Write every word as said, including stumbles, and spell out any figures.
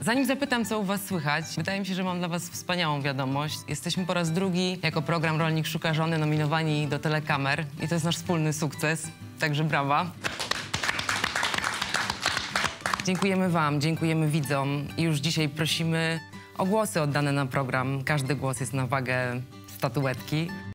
Zanim zapytam, co u was słychać, wydaje mi się, że mam dla was wspaniałą wiadomość. Jesteśmy po raz drugi jako program Rolnik Szuka Żony nominowani do Telekamer i to jest nasz wspólny sukces, także brawa. Dziękujemy wam, dziękujemy widzom i już dzisiaj prosimy o głosy oddane na program. Każdy głos jest na wagę statuetki.